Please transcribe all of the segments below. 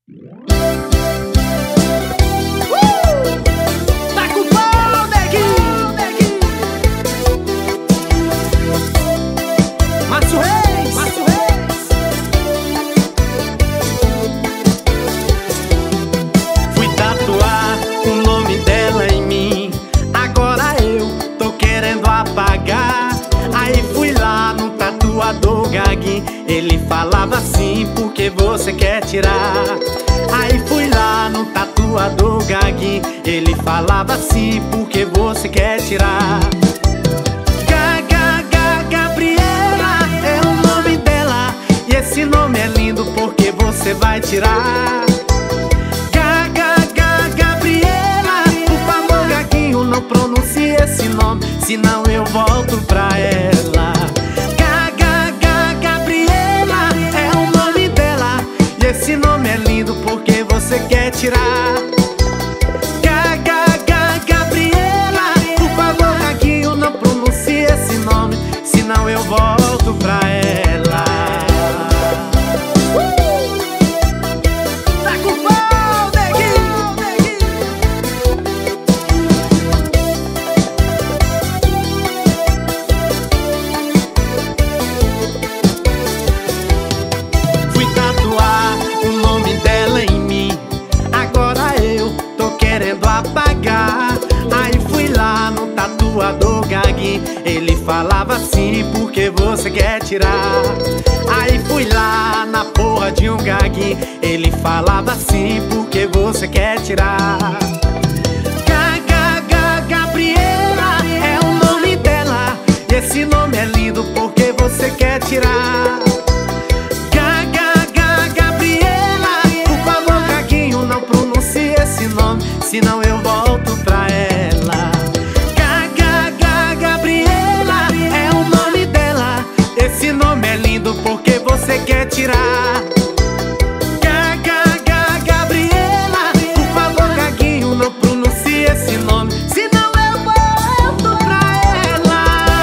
Tá com pau, neguinho. Márcio Reis. Fui tatuar o nome dela em mim, agora eu tô querendo apagar. Aí fui lá no tatuador Gaguinho, ele falava assim, por que você quer tirar? Aí fui lá no tatuador Gaguinho, ele falava assim, por que você quer tirar? Gabriela é o nome dela, e esse nome é lindo porque você vai tirar. Gabriela, por favor Gaguinho, não pronuncie esse nome, senão eu volto pra ela. Gabriela é o nome dela, e esse nome é lindo porque você quer tirar. Gabriela, por favor Gaguinho, não pronuncie esse nome, senão eu volto pra ela. Tá com pau, neguinho. Fui tatuar o nome dela em mim, agora eu tô querendo apagar. Aí fui lá no tatuador Gaguinho, ele falava assim, por que você quer tirar? Aí fui lá na porra de um Gaguinho, ele falava assim, por que você quer tirar? Gabriela é o nome dela, e esse nome é lindo porque você quer tirar. Gabriela, por favor Gaguinho, não pronuncie esse nome, senão eu volto pra ela. Gabriela é o nome dela, esse nome é lindo porque você quer tirar. Gabriela, por favor Gaguinho, não pronuncie esse nome, senão eu volto pra ela.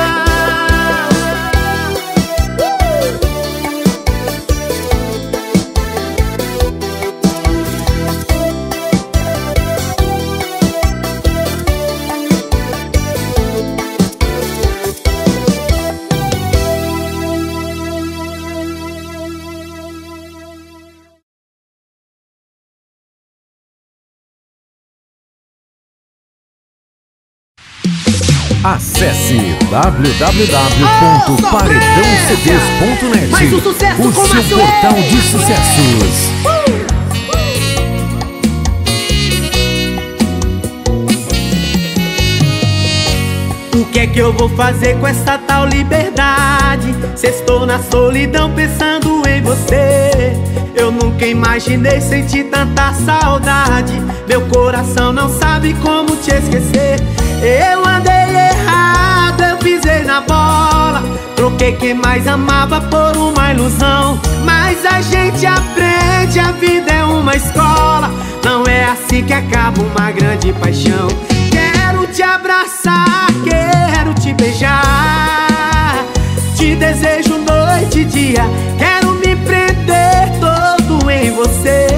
Acesse www.paredãocds.net, Mais um sucesso o com seu Márcio portal Reis. de sucessos. O que é que eu vou fazer com essa tal liberdade? Se estou na solidão pensando em você. Eu nunca imaginei sentir tanta saudade. Meu coração não sabe como te esquecer. Eu andei errado, eu pisei na bola. Troquei quem mais amava por uma ilusão. Mas a gente aprende, a vida é uma escola. Não é assim que acaba uma grande paixão. Quero te abraçar, quero te beijar. Te desejo noite e dia. Quero me prender todo em você.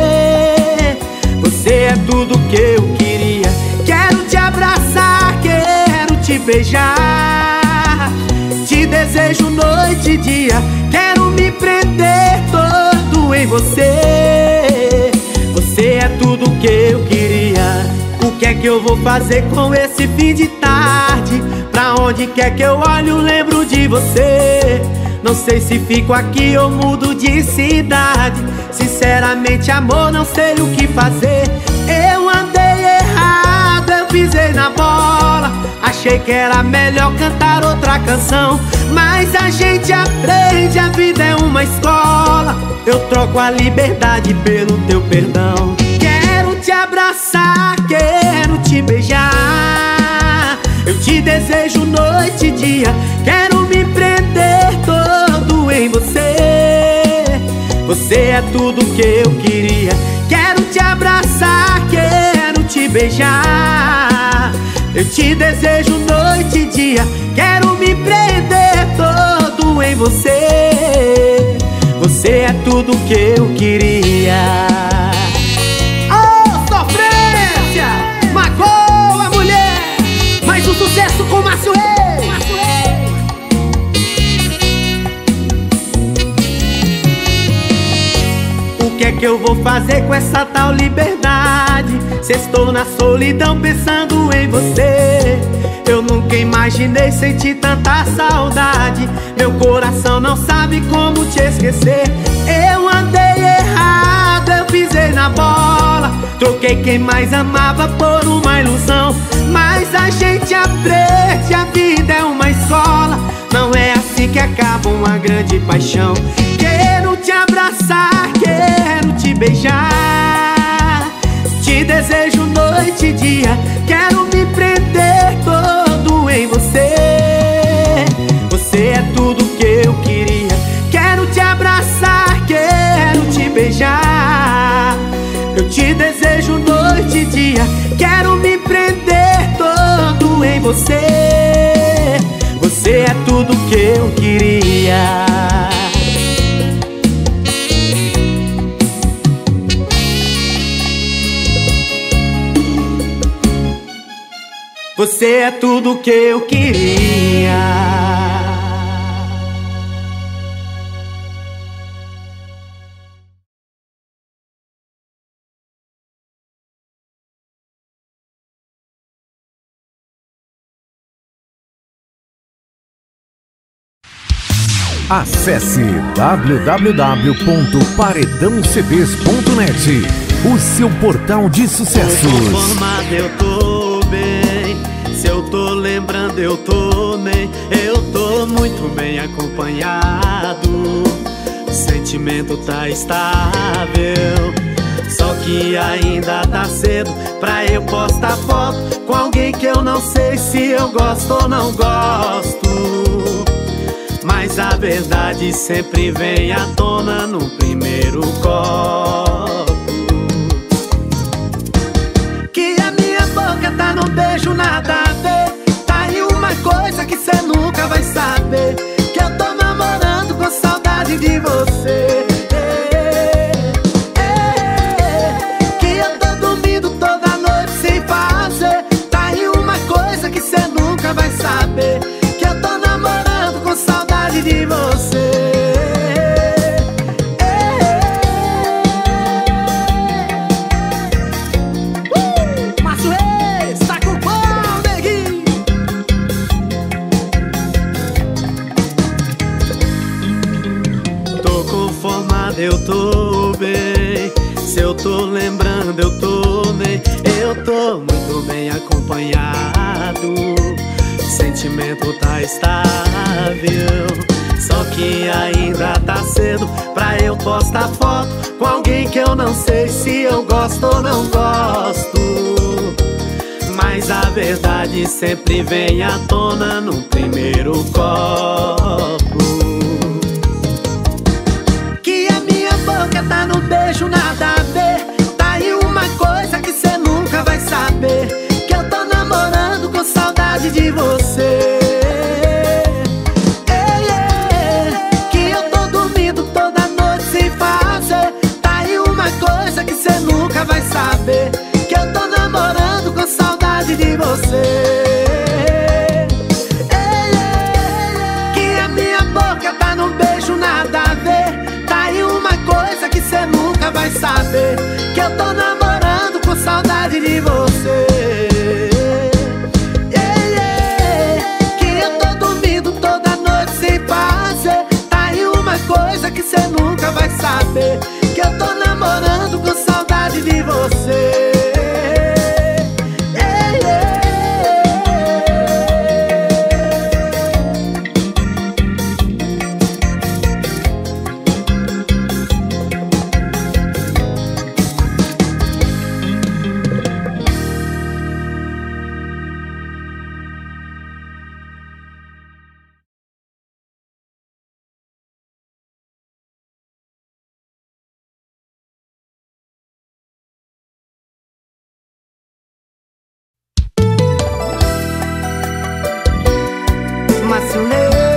Você é tudo que eu queria. Quero te abraçar, quero te beijar. Te desejo noite e dia. Quero me prender todo em você. Você é tudo que eu queria. O que é que eu vou fazer com esse fim de tarde? Pra onde quer que eu olho, lembro de você. Não sei se fico aqui ou mudo de cidade. Sinceramente, amor, não sei o que fazer. Eu andei errado, eu pisei na bola. Achei que era melhor cantar outra canção. Mas a gente aprende, a vida é uma escola. Eu troco a liberdade pelo teu perdão. Quero te abraçar, quero te beijar. Eu te desejo noite e dia. Quero me prender todo em você. Você é tudo que eu queria. Quero te abraçar, quero te beijar. Eu te desejo noite e dia. Quero me prender todo em você. Você é tudo que eu queria. eu vou fazer com essa tal liberdade? Se estou na solidão pensando em você, eu nunca imaginei sentir tanta saudade. Meu coração não sabe como te esquecer. Eu andei errado, eu pisei na bola, troquei quem mais amava por uma ilusão. Mas a gente aprende, a vida é uma escola, não é assim que acaba uma grande paixão. Quero te abraçar, quero te beijar, te desejo noite e dia, quero me prender todo em você. Você é tudo que eu queria. Quero te abraçar, quero te beijar, eu te desejo noite e dia, quero me prender todo em você. Você é tudo que eu queria. Você é tudo que eu queria. Acesse www.paredãocds.net, o seu portal de sucessos. Conformado eu tô bem, se eu tô lembrando eu tô nem. Eu tô muito bem acompanhado, o sentimento tá estável. Só que ainda tá cedo pra eu postar foto com alguém que eu não sei se eu gosto ou não gosto. Mas a verdade sempre vem à tona no primeiro copo. Que a minha boca tá no beijo, nada a ver. Tá aí uma coisa que cê nunca vai saber, que eu tô namorando com saudade de você. Que eu tô dormindo toda noite sem fazer. Tá aí uma coisa que cê nunca vai saber, que eu tô namorando com saudade de você. Márcio Reis, tá com pau, neguinho. Tô conformado, eu tô bem, se eu tô lembrando eu tô nem. Eu tô muito bem acompanhado, o sentimento tá estável. Só que ainda tá cedo pra eu postar foto com alguém que eu não sei se eu gosto ou não gosto. Mas a verdade sempre vem à tona no primeiro copo. Que a minha boca tá no beijo, nada a ver. Tá aí uma coisa que cê nunca vai saber, que eu tô namorando com saudade de você. Que eu tô dormindo toda noite sem fazer. Tá aí uma coisa que cê nunca vai saber, que eu tô namorando com saudade de você. Que a minha boca tá no beijo, nada a ver. Tá aí uma coisa que cê nunca vai saber, que eu tô namorando com saudade de você. Que eu tô dormindo toda noite sem fazer. Tá aí uma coisa que cê nunca vai saber, que eu tô namorando com saudade de você. Márcio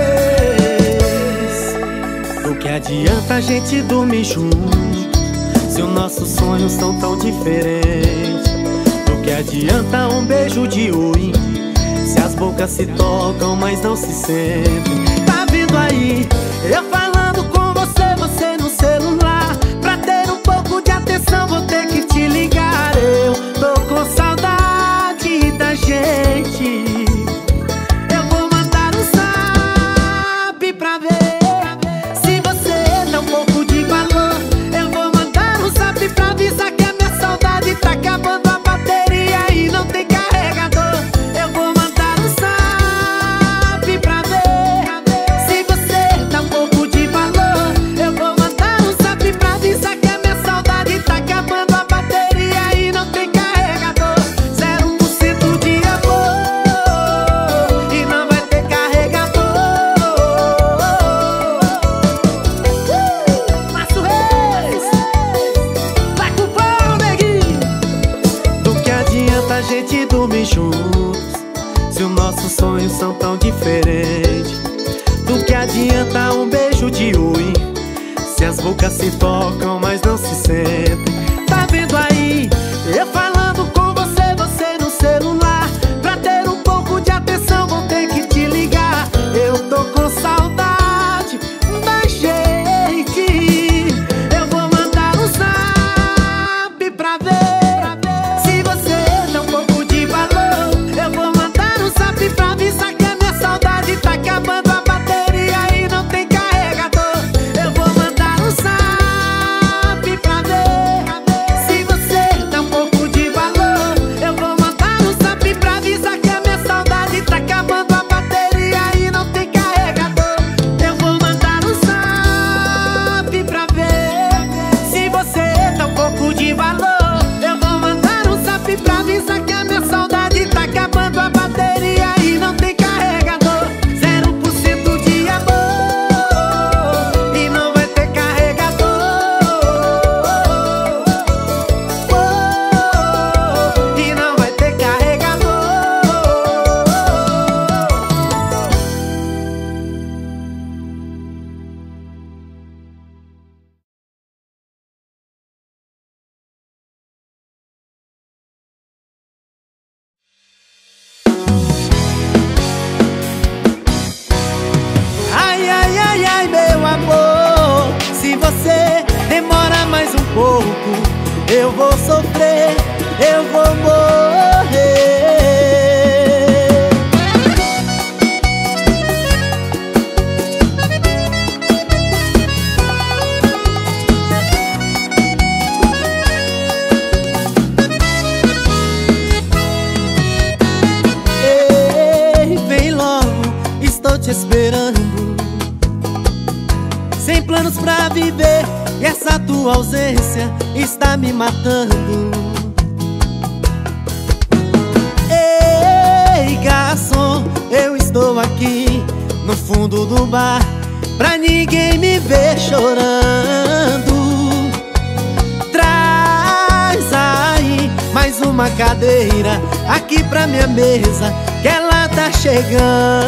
Reis, o que adianta a gente dormir junto, se os nossos sonhos são tão diferentes? O que adianta um beijo de oi, se as bocas se tocam mas não se sentem? Tá vindo aí, eu falando com você, você no celular, pra ter um pouco de dormir juntos, se os nossos sonhos são tão diferentes? Do que adianta um beijo de oi, se as bocas se tocam, mas não se sentem? Tá vendo aí, eu falando com você, você no celular. Pra ter um pouco de atenção vou ter que te ligar. Eu tô com saudade da gente. Eu vou mandar um zap pra ver se você dá um pouco de valor. Eu vou mandar um zap pra avisar que a minha saudade tá acabando a bateria e não tem carregador. Eu vou mandar um zap pra ver se você dá um pouco de valor. Eu vou mandar um zap pra avisar que a minha saudade tá acabando a bateria e não tem carregador. Eu vou mandar um zap pra ver se você dá um pouco de valor. Eu vou mandar um zap pra avisar que a minha saudade tá acabando a bateria e não tem carregador. 0% de amor e não vai ter carregador. E não vai ter carregador. Ai, ai, ai, ai, meu amor, se você demora mais um pouco, eu vou sofrer, eu vou morrer. Ei, vem logo, estou te esperando, sem planos pra viver, e essa tua ausência está me matando. Ei, garçom, eu estou aqui no fundo do bar, pra ninguém me ver chorando. Traz aí mais uma cadeira aqui pra minha mesa, que ela tá chegando.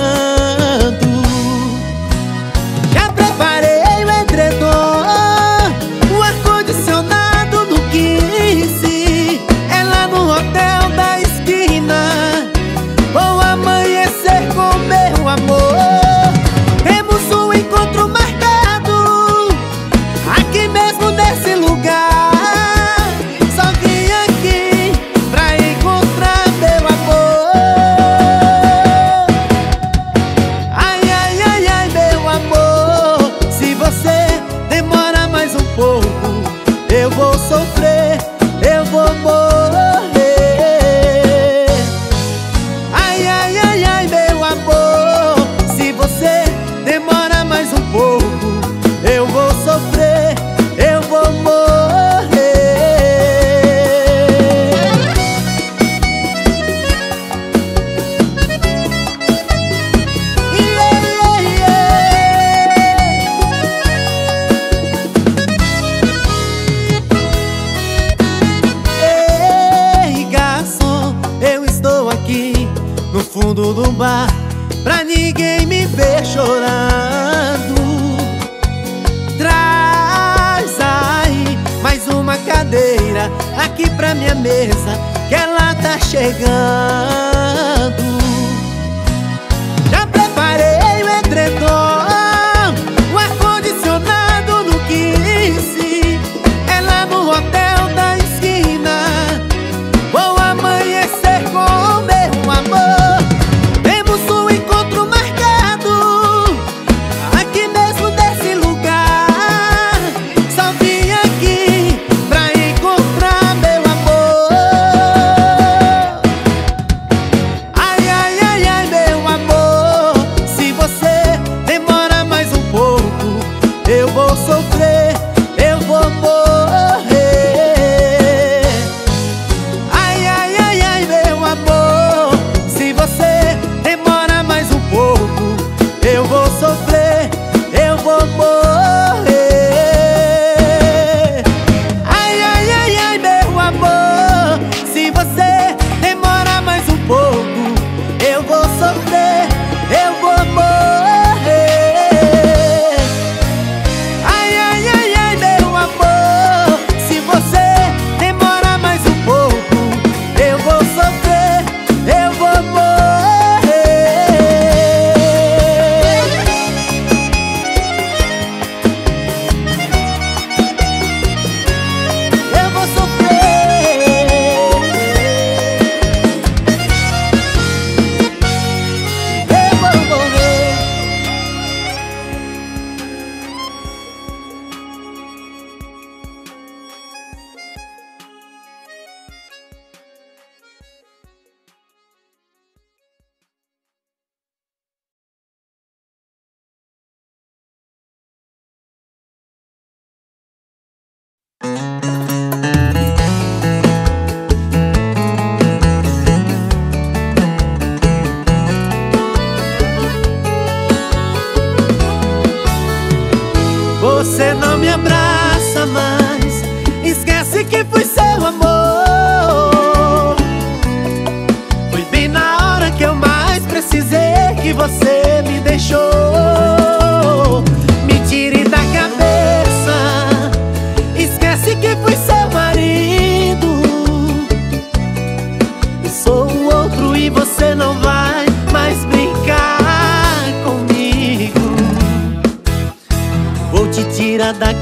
Já preparei o edredom, o ar-condicionado no 15, é lá no hotel da esquina. Vou amanhecer com meu amor, temos um encontro marcado aqui mesmo nesse lugar. Só vim aqui pra encontrar meu amor. Ai, ai, ai, ai, meu amor, se você demora mais um pouco, eu vou sofrer, eu vou morrer. Ai, ai, ai, ai, meu amor, se você demora mais um pouco, eu vou sofrer, eu vou morrer. Yeah, yeah. Ei, garçom, eu estou aqui no fundo do bar, pra ninguém me ver chorando. Traz aí mais uma cadeira aqui pra minha mesa, que ela tá chegando. Já preparei o edredom, o ar-condicionado no 15, é lá no hotel da esquina. Vou amanhecer com meu amor, temos um encontro marcado aqui mesmo nesse lugar. Só vim aqui pra encontrar meu amor. Ai, ai, ai, ai, meu amor, se você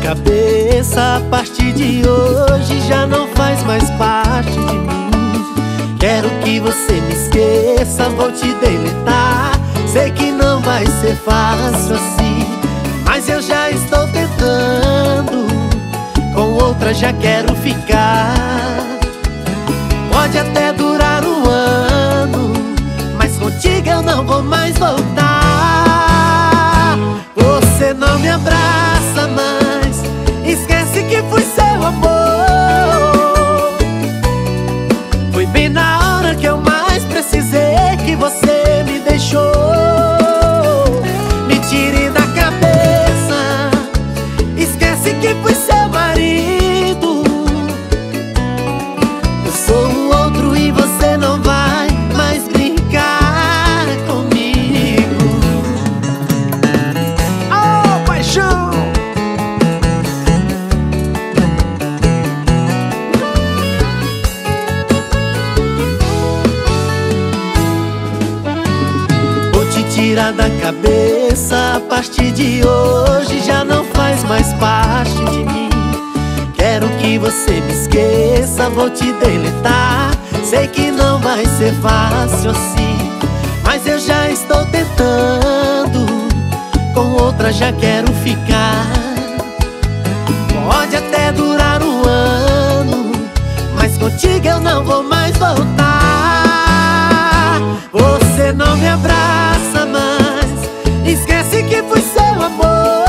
cabeça, a partir de hoje já não faz mais parte de mim. Quero que você me esqueça, vou te deletar. Sei que não vai ser fácil assim, mas eu já estou tentando. Com outra já quero ficar. Pode até durar um ano, mas contigo eu não vou mais voltar. Você não me abraça mais, esquece que fui seu amor. Foi bem na hora que eu mais precisei que você me deixou. Me tire da cabeça, esquece que fui seu marido. Eu sou um outro e você não vai mais brincar comigo. Oh, paixão! Vou te tirar da cabeça, a partir de hoje já não faz mais parte de mim. Quero que você me esqueça, vou te deletar. Sei que não vai ser fácil assim, mas eu já estou tentando. Com outra já quero ficar. Pode até durar um ano, mas contigo eu não vou mais voltar. Você não me abraça mais, esquece que fui seu amor.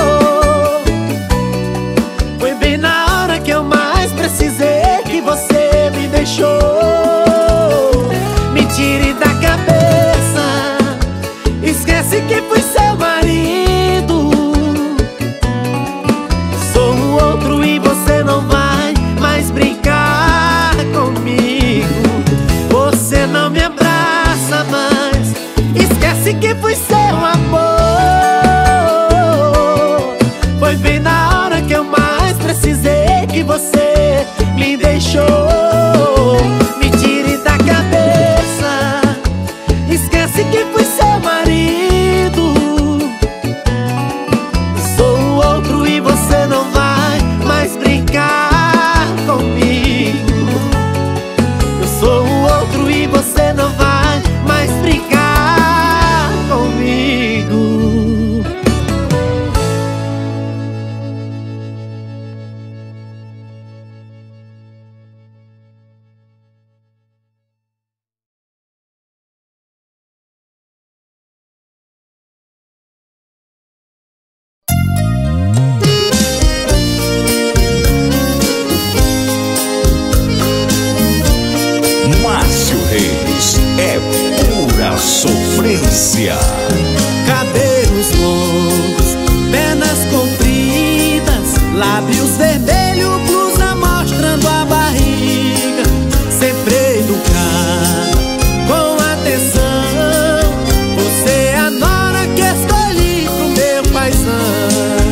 Foi bem na hora que eu mais precisei que você me deixou. Me tire da cabeça, esquece que fui seu marido. Sou um outro e você não vai mais brincar comigo. Você não me abraça mais, esquece que fui seu amor. Foi bem na hora que eu mais precisei que você me deixou. Me tire da cabeça, esquece que fui seu marido. Sou um outro e você não vai mais brincar comigo. Eu sou um outro e você não vai mais brincar comigo. Márcio Reis é pura sofrência. Cabelos longos, pernas compridas, lábios vermelhos, blusa mostrando a barriga. Sempre educada, com atenção. Você é a nora que escolhi pro meu paizão.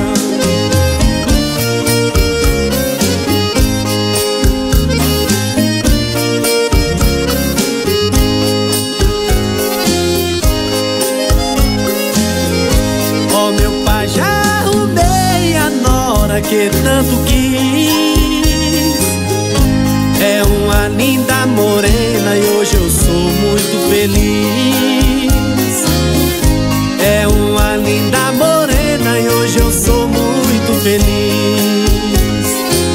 Que tanto quis. É uma linda morena e hoje eu sou muito feliz. É uma linda morena e hoje eu sou muito feliz.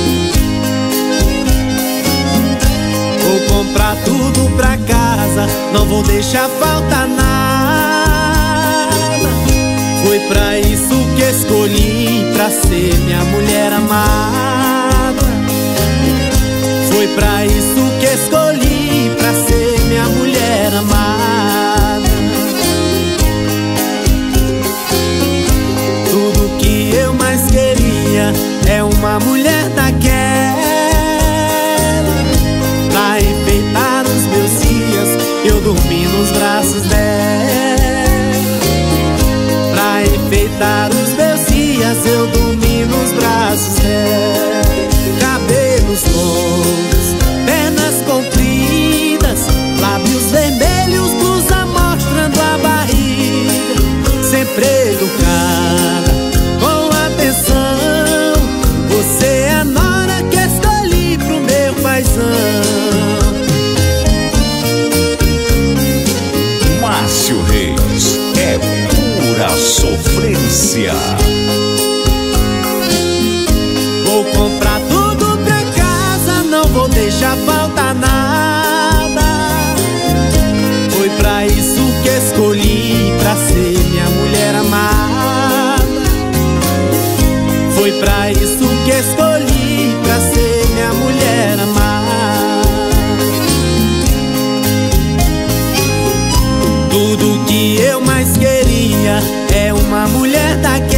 Vou comprar tudo pra casa, não vou deixar faltar nada. Foi pra isso que escolhi, pra ser minha mulher amada. Foi pra isso que escolhi, pra ser minha mulher amada. Tudo que eu mais queria é uma mulher daquela pra enfeitar os meus dias, eu dormi nos braços dela. Pra enfeitar os meus dias, eu dormi nos braços dela. Cabelos longos, pernas deixa faltar nada. Foi pra isso que escolhi, pra ser minha mulher amada. Foi pra isso que escolhi, pra ser minha mulher amada. Tudo que eu mais queria é uma mulher daquela,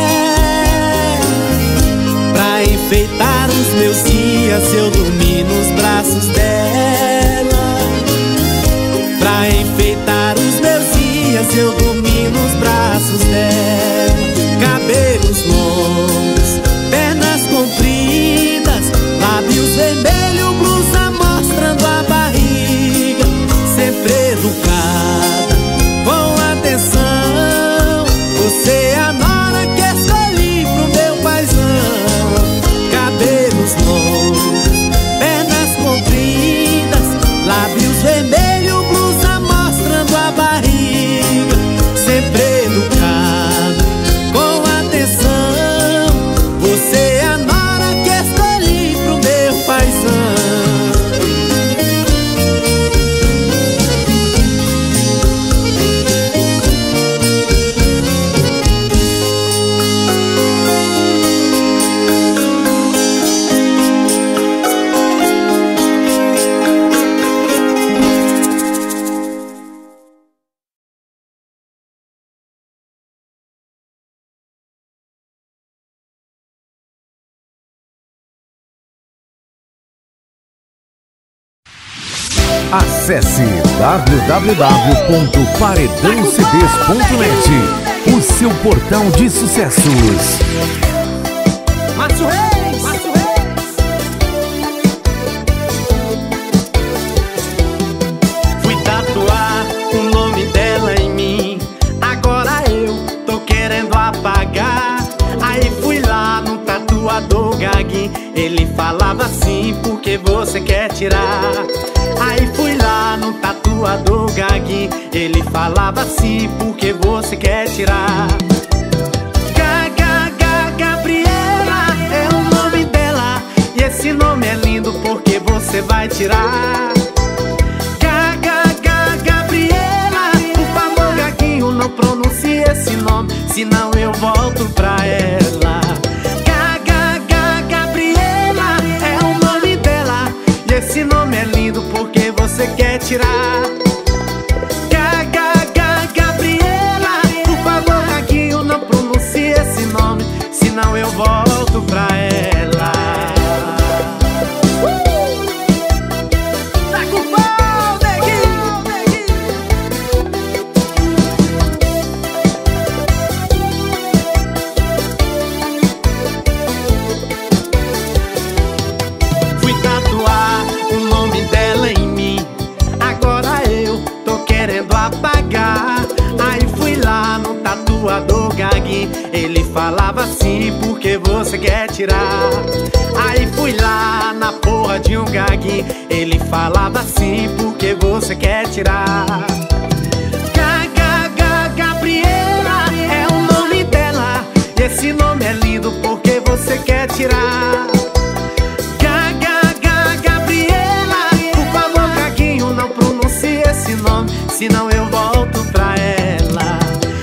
pra enfeitar os meus dias, eu dormir nos braços dela. Pra enfeitar os meus dias, eu dormir nos braços dela. Cabelos longos, pernas compridas, lábios vermelhos, blusa mostrando a barriga. Sempre educada, com atenção, você é a nora que escolhi pro meu paizão. Cabelos longos, pernas compridas, lábios vermelhos, blusa mostrando a barriga. Sempre educada, com atenção, você é a nora que escolhi pro meu paizão. Acesse www.paredãocds.net, o seu portal de sucessos. Márcio Reis, Márcio Reis. Fui tatuar o nome dela em mim, agora eu tô querendo apagar. Aí fui lá no tatuador Gagui, ele falava assim, por que você quer tirar? Aí fui lá no tatuador Gagui, ele falava assim, por que você quer tirar? Gabriela é o nome dela, e esse nome é lindo, porque você vai tirar? Gabriela, por favor Gaguinho, não pronuncie esse nome, senão eu volto pra ela. Gabriela é o nome dela, e esse nome é lindo, porque você quer tirar? Gabriela, por favor Gaguinho, não pronuncie esse nome, senão eu volto pra ela. Tá com pau, neguinho, neguinho. Fui tatuar o nome dela em mim, agora eu tô querendo apagar. Aí fui lá no tatuador Gagui, ele falava assim, por que você quer tirar? Aí fui lá na porra de um Gagui, ele falava assim, por que você quer tirar? Gabriela é o nome dela, e esse nome é lindo, porque você quer tirar? Gabriela, por favor Gaguinho, não pronuncie esse nome, senão eu volto pra ela.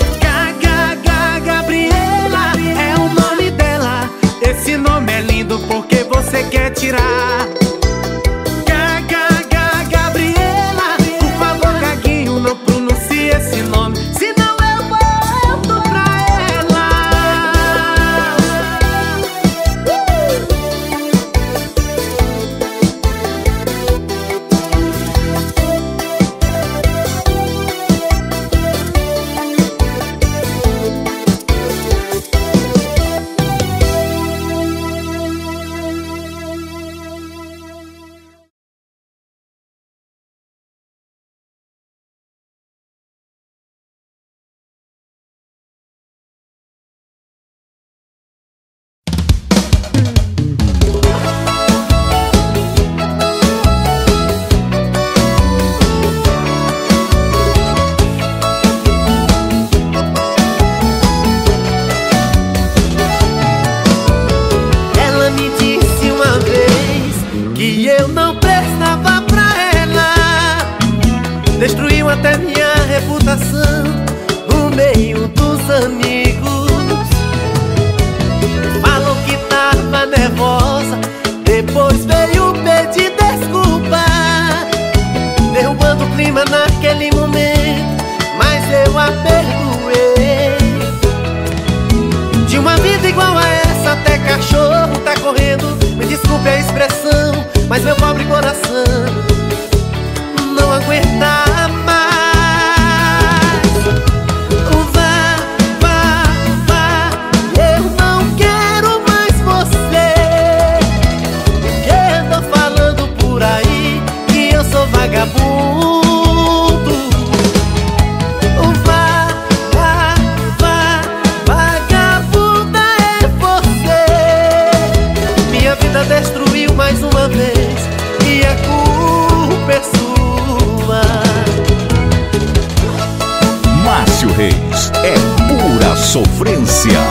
Gabriela é o nome dela, esse nome é lindo, porque você quer tirar? Gabriela, por favor Gaguinho, não pronuncie esse nome, senão eu volto pra ela. destruiu até minha reputação no meio dos amigos. Falou que tava nervosa, depois veio pedir desculpa, derrubando o clima naquele momento, mas eu a perdoei. De uma vida igual a essa, até cachorro tá correndo. Me desculpe a expressão, mas meu pobre coração não aguenta mais. Vá, vá, vá, eu não quero mais você. Porque tô falando por aí que eu sou vagabundo. Vá, vá, vá, vagabunda é você. Minha vida destruiu mais uma vez e a culpa é sua. Márcio Reis é pura sofrência.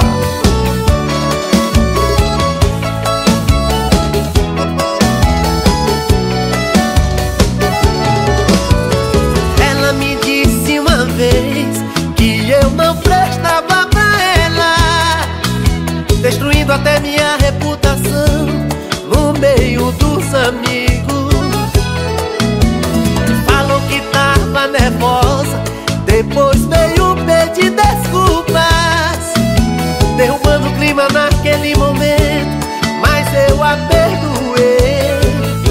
Ela me disse uma vez que eu não prestava pra ela, destruindo até minha reputação no meio dos amigos. Falou que tava nervosa, depois veio pedir desculpas, derrubando o clima naquele momento, mas eu a perdoei.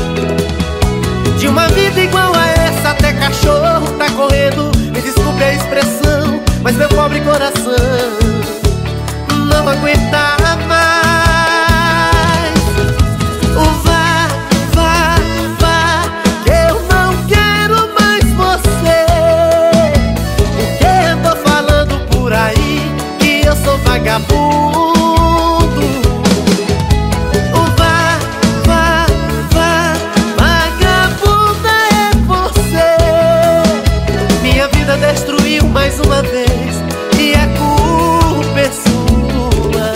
De uma vida igual a essa, até cachorro tá correndo. Me desculpe a expressão, mas meu pobre coração não aguenta mais. Vá, vá, vá, que eu não quero mais você. Porque tô falando por aí que eu sou vagabundo. Vá, vá, vá, vagabunda é você. Minha vida destruiu mais uma vez e a culpa é sua.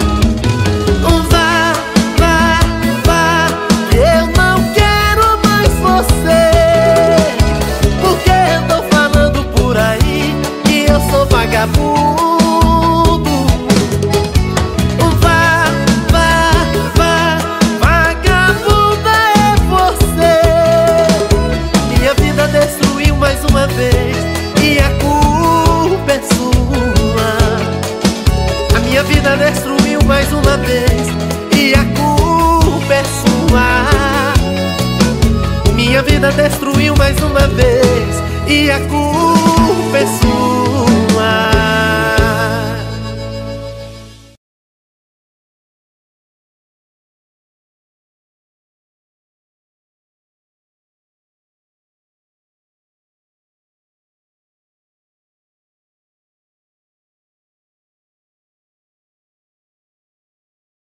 Vá, vá, vá, que eu não quero mais você. Porque eu tô falando por aí que eu sou vagabundo. Vá, vá, vá, vagabunda é você. Minha vida destruiu mais uma vez e a culpa é sua. A minha vida destruiu mais uma vez e a culpa é sua. Minha vida destruiu mais uma vez e a culpa é sua.